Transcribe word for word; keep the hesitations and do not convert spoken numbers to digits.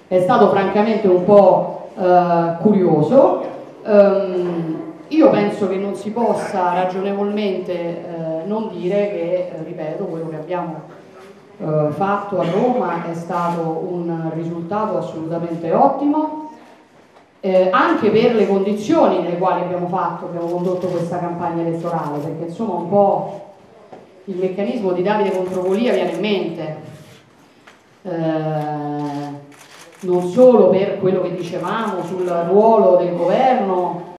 è stato francamente un po' eh, curioso. Um, io penso che non si possa ragionevolmente eh, non dire che, eh, ripeto, quello che abbiamo eh, fatto a Roma è stato un risultato assolutamente ottimo, eh, anche per le condizioni nelle quali abbiamo fatto, abbiamo condotto questa campagna elettorale, perché insomma un po' il meccanismo di Davide contro Golia viene in mente, eh, non solo per quello che dicevamo sul ruolo del governo